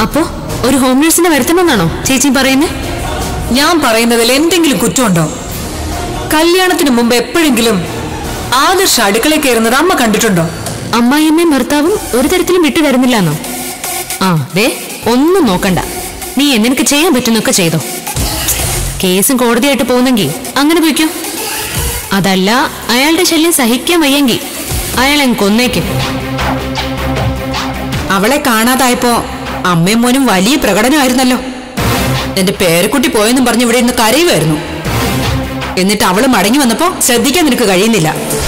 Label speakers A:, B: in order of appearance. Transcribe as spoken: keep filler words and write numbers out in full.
A: അപ്പോ ഒരു ഹോം നഴ്സിനെ വരുത്തണമെന്നാണോ ചേച്ചി പറയുന്നത്?
B: ഞാൻ പറയുന്നതിൽ എന്തെങ്കിലും കുറ്റമുണ്ടോ? കല്യാണത്തിന് മുമ്പ് എപ്പോഴെങ്കിലും ആദർശ അടുക്കളയിൽ കയറുന്നത് അമ്മ കണ്ടിട്ടുണ്ടോ?
A: അമ്മായിയമ്മയും ഭർത്താവും ഒരു തരത്തിലും വിട്ടു തരുന്നില്ലെന്നോ? ആ ദേ ഒന്നും നോക്കണ്ട, നീ നിനക്ക് ചെയ്യാൻ പറ്റുന്നൊക്കെ ചെയ്തോ. കേസും കോടതിയായിട്ട് പോകുന്നെങ്കിൽ അങ്ങനെ പോയിക്കോ. അതല്ല അയാളുടെ ശല്യം സഹിക്കാൻ വയ്യെങ്കിൽ അയാളെ കൊന്നേക്കും.
B: അവളെ കാണാതായപ്പോ അമ്മയും മോനും വലിയ പ്രകടനമായിരുന്നല്ലോ. എന്റെ പേരക്കുട്ടി പോയെന്നും പറഞ്ഞ് ഇവിടെ ഇരുന്ന് കരയുമായിരുന്നു. എന്നിട്ട് അവള് മടങ്ങി വന്നപ്പോ ശ്രദ്ധിക്കാൻ നിനക്ക് കഴിയുന്നില്ല.